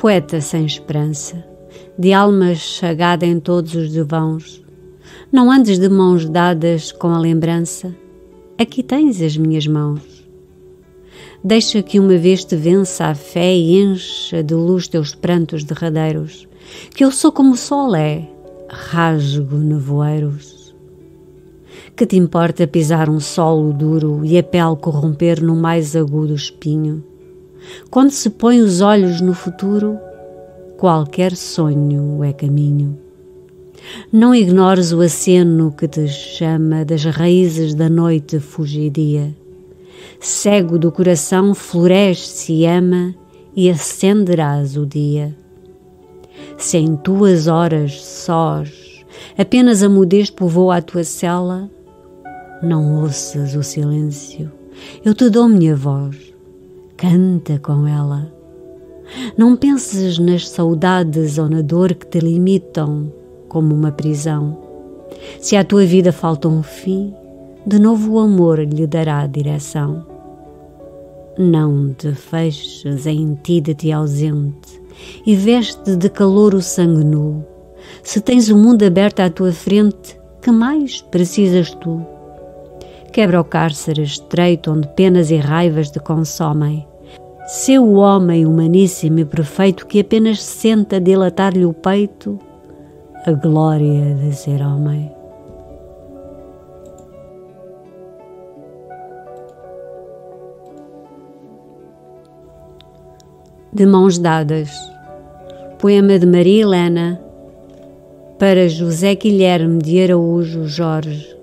Poeta sem esperança, de alma chagada em todos os devãos, não andes de mãos dadas com a lembrança, aqui tens as minhas mãos. Deixa que uma vez te vença a fé e encha de luz teus prantos derradeiros, que eu sou como o sol é, rasgo nevoeiros. Que te importa pisar um solo duro e a pele corromper no mais agudo espinho? Quando se põe os olhos no futuro, qualquer sonho é caminho. Não ignores o aceno que te chama das raízes da noite fugidia. Cego do coração, floresce e ama e acenderás o dia. Se em tuas horas sós apenas a mudez povoa a tua cela, não ouças o silêncio, eu te dou minha voz, canta com ela. Não penses nas saudades ou na dor que te limitam como uma prisão. Se à tua vida falta um fim, de novo o amor lhe dará direção. Não te feches em ti de ti ausente e veste de calor o sangue nu. Se tens o mundo aberto à tua frente, que mais precisas tu? Quebra o cárcere estreito onde penas e raivas te consomem. Sê o homem humaníssimo e perfeito que apenas senta dilatar-lhe o peito a glória de ser homem. De mãos dadas. Poema de Maria Helena para José Guilherme de Araújo Jorge.